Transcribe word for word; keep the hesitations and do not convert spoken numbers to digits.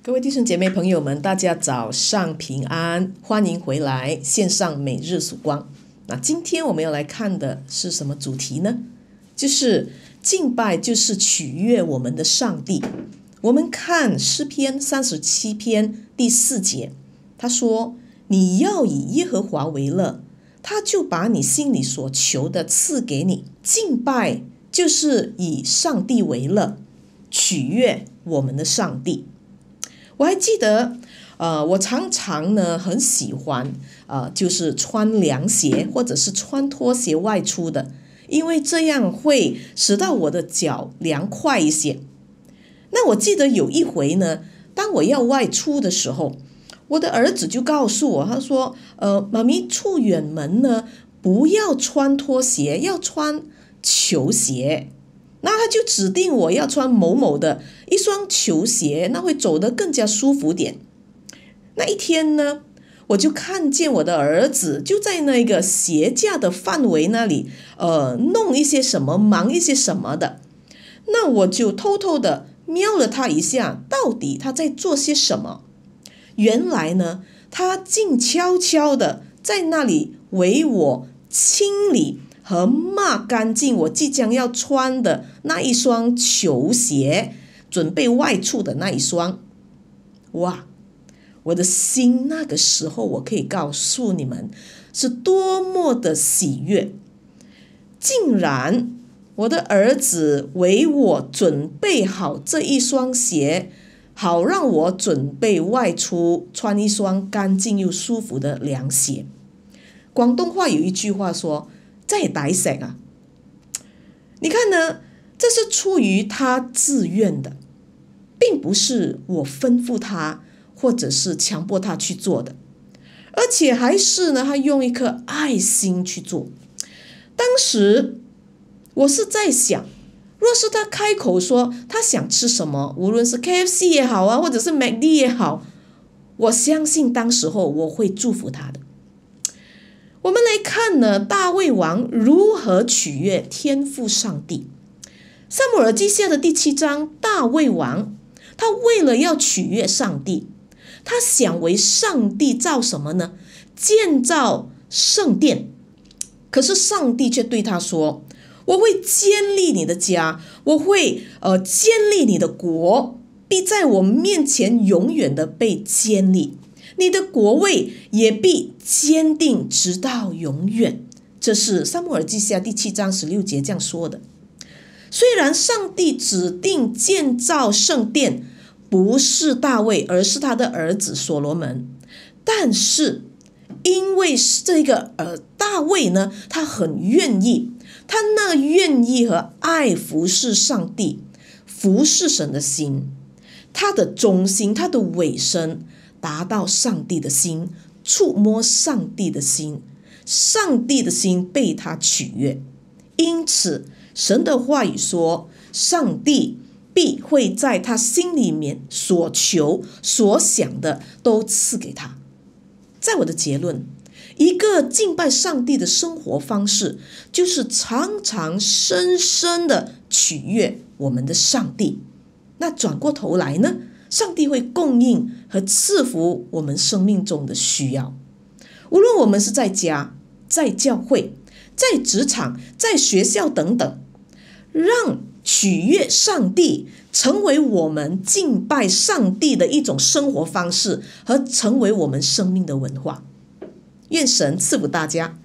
各位弟兄姐妹朋友们，大家早上平安，欢迎回来线上每日曙光。那今天我们要来看的是什么主题呢？就是敬拜就是取悦我们的上帝。我们看诗篇三十七篇第四节，他说：你要以耶和华为乐，他就把你心里所求的赐给你。敬拜就是以上帝为乐，取悦我们的上帝。我还记得，呃，我常常呢很喜欢，呃，就是穿凉鞋或者是穿拖鞋外出的，因为这样会使到我的脚凉快一些。那我记得有一回呢，当我要外出的时候，我的儿子就告诉我，他说，呃，妈咪出远门呢，不要穿拖鞋，要穿球鞋。那他就指定我要穿某某的一双球鞋，那会走得更加舒服点。那一天呢，我就看见我的儿子就在那个鞋架的范围那里，呃，弄一些什么，忙一些什么的。那我就偷偷的瞄了他一下，到底他在做些什么。原来呢，他静悄悄的在那里为我清理和抹干净我即将要穿的那一双球鞋，准备外出的那一双。哇，我的心那个时候我可以告诉你们是多么的喜悦。竟然我的儿子为我准备好这一双鞋，好让我准备外出穿一双干净又舒服的凉鞋。广东话有一句话说，真係抵食啊！你看呢，这是出于他自愿的，并不是我吩咐他或者是强迫他去做的，而且还是呢，他用一颗爱心去做。当时我是在想，若是他开口说他想吃什么，无论是 K F C 也好啊，或者是 McD 也好，我相信当时候我会祝福他的。我们来看呢，大卫王如何取悦天父上帝。撒母耳记下的第七章，大卫王他为了要取悦上帝，他想为上帝造什么呢？建造圣殿。可是上帝却对他说，我会建立你的家，我会呃建立你的国，必在我面前永远的被建立，你的国位也必坚定直到永远。这是撒母耳记下第七章十六节这样说的。虽然上帝指定建造圣殿不是大卫，而是他的儿子所罗门，但是因为这个呃大卫呢，他很愿意，他那愿意和爱服侍上帝、服侍神的心，他的忠心、他的委身达到上帝的心，触摸上帝的心，上帝的心被他取悦。因此神的话语说，上帝必会在他心里面所求所想的都赐给他。在我的结论，一个敬拜上帝的生活方式，就是常常深深的取悦我们的上帝。那转过头来呢，上帝会供应和赐福我们生命中的需要。无论我们是在家、在教会、在职场、在学校等等，让取悦上帝成为我们敬拜上帝的一种生活方式，和成为我们生命的文化。愿神赐福大家。